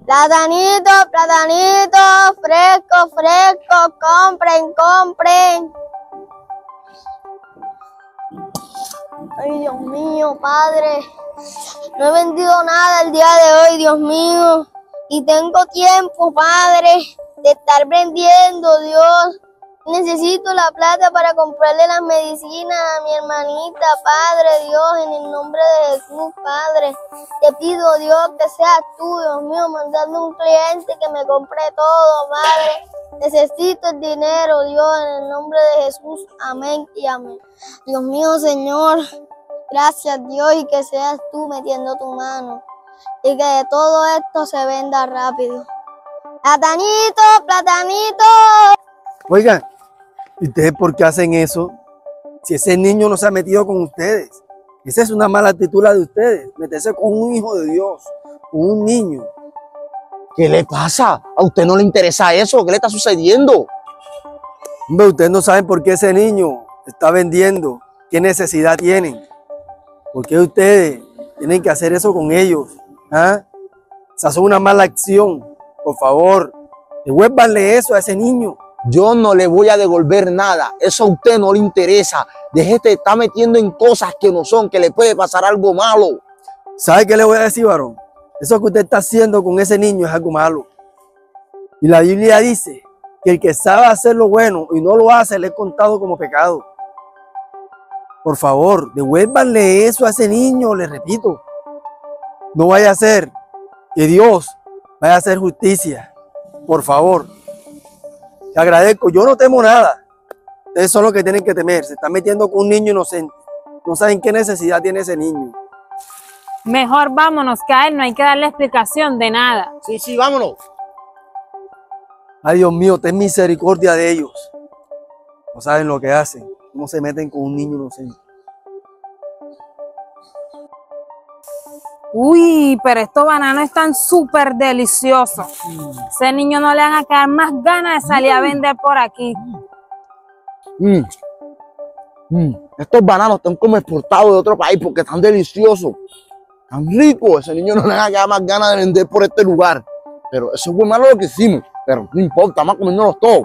Platanito, platanito, fresco, fresco, compren, compren. Ay, Dios mío, Padre, no he vendido nada el día de hoy, Dios mío. Y tengo tiempo, Padre, de estar vendiendo, Dios. Necesito la plata para comprarle las medicinas a mi hermanita, Padre, Dios, en el nombre de Jesús, Padre. Te pido, Dios, que seas tú, Dios mío, mandando un cliente que me compre todo, Padre. Necesito el dinero, Dios, en el nombre de Jesús. Amén y amén. Dios mío, Señor, gracias, Dios, y que seas tú metiendo tu mano. Y que todo esto se venda rápido. Platanito, platanito. Oigan, ¿y ustedes por qué hacen eso? Si ese niño no se ha metido con ustedes. Esa es una mala actitud la de ustedes. Meterse con un hijo de Dios, con un niño. ¿Qué le pasa? ¿A usted no le interesa eso? ¿Qué le está sucediendo? Hombre, ustedes no saben por qué ese niño está vendiendo. ¿Qué necesidad tienen? ¿Por qué ustedes tienen que hacer eso con ellos? ¿Ah? Esa es una mala acción. Por favor, devuélvanle eso a ese niño. Yo no le voy a devolver nada. Eso a usted no le interesa. Deje de estar metiendo en cosas que no son, que le puede pasar algo malo. ¿Sabe qué le voy a decir, varón? Eso que usted está haciendo con ese niño es algo malo. Y la Biblia dice que el que sabe hacer lo bueno y no lo hace le es contado como pecado. Por favor, devuélvanle eso a ese niño, le repito. No vaya a ser que Dios vaya a hacer justicia. Por favor. Te agradezco, yo no temo nada. Ustedes son los que tienen que temer. Se están metiendo con un niño inocente. No saben qué necesidad tiene ese niño. Mejor vámonos, que a él no hay que darle explicación de nada. Sí, vámonos. Ay, Dios mío, ten misericordia de ellos. No saben lo que hacen. Cómo se meten con un niño inocente. Uy, pero estos bananos están súper deliciosos. Ese niño no le van a quedar más ganas de salir a vender por aquí. Estos bananos están como exportados de otro país porque están deliciosos. Tan ricos. Ese niño no le van a quedar más ganas de vender por este lugar. Pero eso fue malo lo que hicimos. Pero no importa, vamos a comernos todos.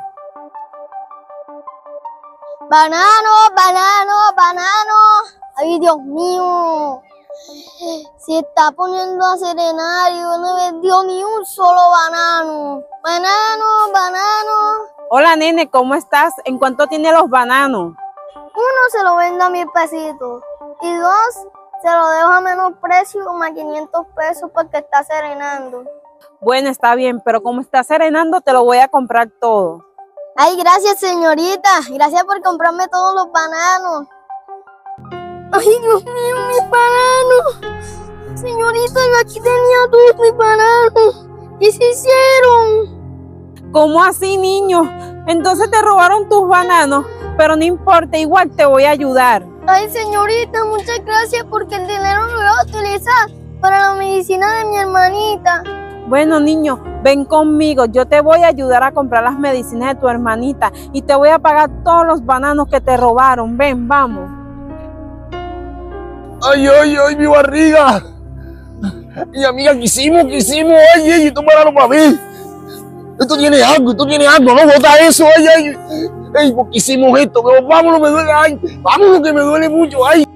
Banano, banano, banano. Ay, Dios mío. Se está poniendo a serenar y no vendió ni un solo banano. Banano, banano. Hola, nene, ¿cómo estás? ¿En cuánto tiene los bananos? Uno se lo vende a 1000 pesitos y dos se lo dejo a menor precio, como a 500 pesos porque está serenando. Bueno, está bien, pero como está serenando, te lo voy a comprar todo. Ay, gracias, señorita. Gracias por comprarme todos los bananos. Ay, Dios mío, mis bananos. Señorita, yo aquí tenía todos mis bananos. ¿Qué se hicieron? ¿Cómo así, niño? Entonces te robaron tus bananos, pero no importa, igual te voy a ayudar. Ay, señorita, muchas gracias porque el dinero lo voy a utilizar para la medicina de mi hermanita. Bueno, niño, ven conmigo, yo te voy a ayudar a comprar las medicinas de tu hermanita y te voy a pagar todos los bananos que te robaron. Ven, vamos. Ay, mi barriga. Y amiga, ¿qué hicimos? Ay, estos bananos para mí. Esto tiene algo, no bota eso, ay, ¿por qué hicimos esto? Vámonos, me duele, ay, vámonos que me duele mucho, ay.